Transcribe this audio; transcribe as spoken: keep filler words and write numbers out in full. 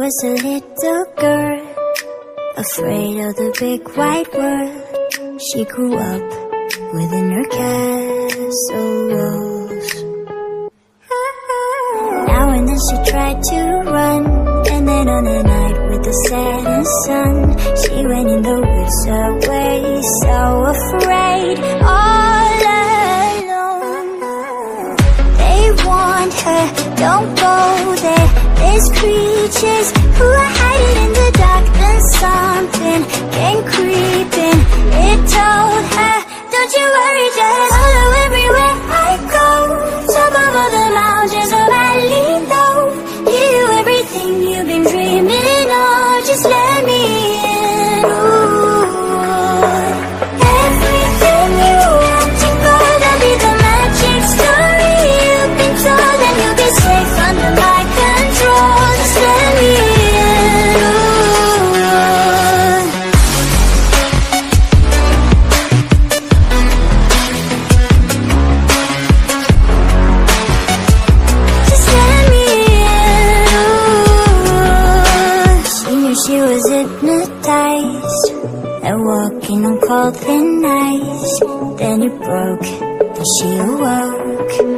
was a little girl, afraid of the big white world. She grew up within her castle walls. Now and then she tried to run, and then on a night with the setting sun, she went in the woods away, so afraid, all alone. They warned her, don't go there, there's creatures who are hiding in the dark. Then something came creeping, it told her, don't you worry, just follow everywhere I go. Top of all the mountains of valley low, give you everything you've been dreaming of, just let me in. Ooh. Everything you want to go, that'll be the magic story you've been told, and you'll be safe under my control, just let me in. Ooh. She was hypnotized and walking on cold thin ice. Then it broke and she awoke.